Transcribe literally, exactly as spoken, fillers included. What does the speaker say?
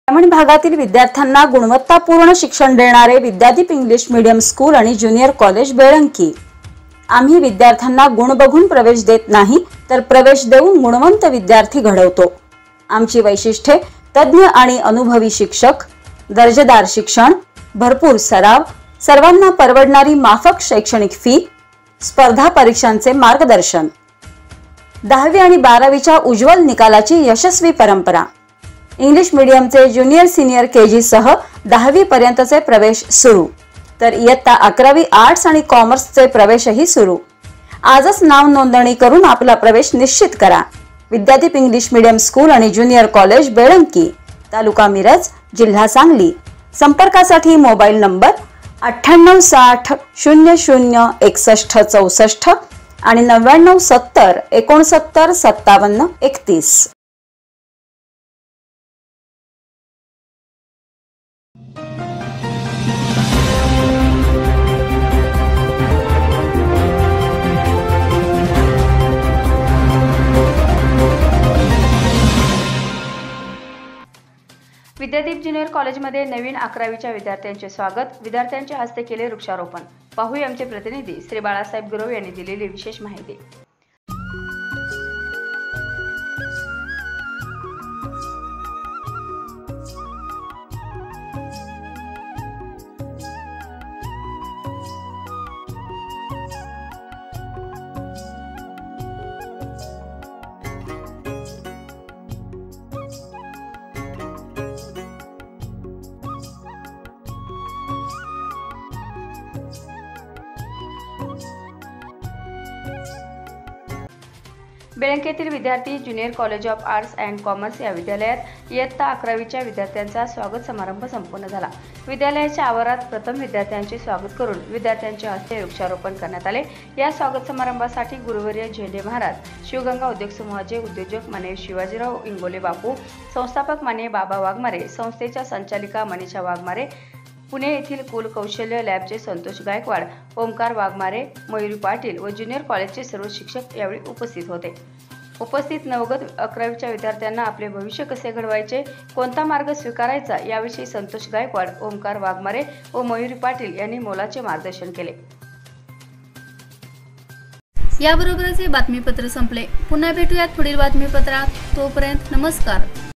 ग्रामीण भागातील विद्यार्थ्यांना गुणवत्तापूर्ण शिक्षण देणारे विद्यादीप इंग्लिश मीडियम स्कूल आणि ज्युनियर कॉलेज बेळंकी। आम्ही विद्यार्थ्यांना गुण बघून प्रवेश देत नाही तर प्रवेश देऊन गुणवंत विद्यार्थी घडवतो। आमची वैशिष्ट्ये तज्ञ आणि अनुभवी शिक्षक, दर्जेदार शिक्षण, भरपूर सराव, सर्वांना परवडणारी माफक शैक्षणिक फी, स्पर्धा परीक्षांचे मार्गदर्शन, दहावी आणि बारावीच्या उज्ज्वल निकालाची यशस्वी परंपरा। इंग्लिश मीडियमचे ज्युनियर सीनियर केजी सह दहावी पर्यंतचे प्रवेश सुरू, तर इयत्ता अकरावी आर्ट्स आणि कॉमर्सचे प्रवेशही सुरू। आजच नाव नोंदणी करून आपला प्रवेश निश्चित करा। विद्यादीप इंग्लिश मीडियम स्कूल आणि ज्युनियर कॉलेज बेळंकी, तालुका मिरज, जिल्हा सांगली। संपर्कासाठी मोबाईल नंबर अठ्ठ्याण्णव साठ शून्य शून्य एकसष्ट चौसष्ट आणि नव्याण्णव सत्तर एकोणसत्तर सत्तावन्न एकतीस। विद्यादीप ज्युनियर कॉलेजमध्ये नवीन अकरावीच्या विद्यार्थ्यांचे स्वागत। विद्यार्थ्यांच्या हस्ते केले वृक्षारोपण। पाहूया आमचे प्रतिनिधी श्री बाळासाहेब गुरव यांनी दिलेली विशेष माहिती। बेळंकीतील विद्यार्थी junior college of arts and commerce या विद्यालयात इयत्ता अकरावीच्या विद्यार्थ्यांचा स्वागत समारंभ संपन्न झाला। विद्यालयाच्या आवारात प्रथम विद्यार्थ्यांचे स्वागत करून विद्यार्थ्यांच्या हस्ते वृक्षारोपण करण्यात आले। या स्वागत समारंभासाठी गुरुवर्य झेंडे महाराज, शिवगंगा उद्योग समूहाचे उद्योजक माननीय शिवाजीराव इंगोले बापू, संस्थापक माननीय बाबा वाघमारे, संस्थेच्या संचालिका मनीषा वाघमारे, पुणे येथील कुल कौशल्य लॅबचे संतोष गायकवाड, ओमकार वाघमारे, मयुरी पाटील व ज्युनियर कॉलेजचे सर्व शिक्षक यावेळी उपस्थित होते। उपस्थित नवगत अकरावीच्या विद्यार्थ्यांना आपले भविष्य कसे घडवायचे, कोणता मार्ग स्वीकारायचा याविषयी संतोष गायकवाड, ओमकार वाघमारे व मयुरी पाटील यांनी मोलाचे मार्गदर्शन केले। याबरोबरच हे बातमीपत्र संपले। पुन्हा भेटूयात पुढील बातमीपत्रात। तोपर्यंत नमस्कार।